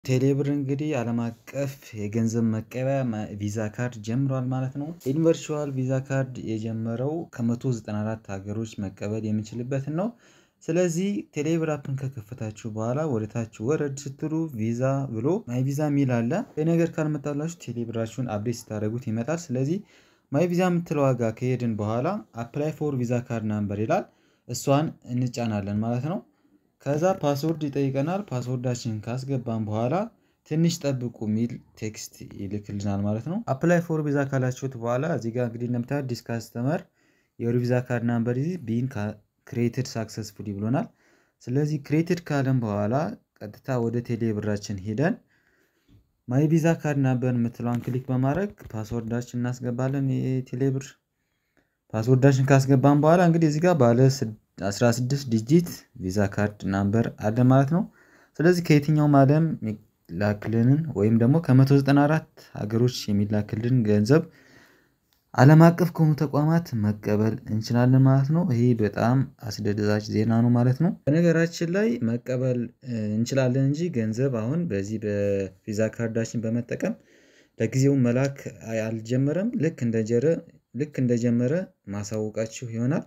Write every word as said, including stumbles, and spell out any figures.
ቴሌብር እንግዲህ ዓለም አቀፍ የገንዘብ መቀበያ ቪዛ ካርድ ጀምሯል ማለት ነው። ዩኒቨርቹዋል ቪዛ ካርድ የጀመረው ከመቶ ዘጠና አራት ሀገሮች መቀበል የሚችልበትን ነው። ስለዚህ ቴሌብር አፕን ከከፈታችሁ በኋላ ወደ ታች ወረድ ስትሉ ቪዛ ብሎ ማይ ቪዛ የሚል አለ። ይህ ነገር ካልመጣላችሁ ቴሌብራችሁን አፕዴት ስታደርጉት ይመጣል። ስለዚህ ማይ ቪዛ የምትለው ዋጋ ከሄድን በኋላ አፕላይ ፎር ቪዛ ካርድ ናምበር ይላል። እሷን እንጫናለን ማለት ነው። ከዛ ፓስወርድ ይጠይቀናል። ፓስወርዳችንን ካስገባን በኋላ ትንሽ ጠብቁ የሚል ቴክስት ይልክልናል ማለት ነው። አፕላይ ፎር ቪዛ ካላችሁት በኋላ እዚህ ጋር እንግዲህ እንደምታዩት ዲስ ካስተመር ዮር ቪዛ ካርድ ናምበር ኢዝ ቢን ክሬትድ ሳክሰስፉሊ ብሎናል። ስለዚህ ክሬትድ ካለን በኋላ ቀጥታ ወደ ቴሌ ብራችን ሄደን ማይ ቪዛ ካርድ ናምበር የምትለዋን ክሊክ በማድረግ ፓስወርዳችን እናስገባለን። የቴሌ ብር ፓስወርዳችን ካስገባን በኋላ እንግዲህ እዚህ ጋር ባለ አስራ ስድስት ዲጂት ቪዛ ካርድ ናምበር አለ ማለት ነው። ስለዚህ ከየትኛውም ዓለም የሚላክልንን ወይም ደግሞ ከመቶ ዘጠና አራት ሀገሮች የሚላክልን ገንዘብ ዓለም አቀፍ ከሆኑ ተቋማት መቀበል እንችላለን ማለት ነው። ይሄ በጣም አስደሳች ዜና ነው ማለት ነው። በነገራችን ላይ መቀበል እንችላለን እንጂ ገንዘብ አሁን በዚህ በቪዛ ካርዳችን በመጠቀም ለጊዜው መላክ አልጀመረም። ልክ እንደጀመረ ልክ እንደጀመረ ማሳወቃችሁ ይሆናል።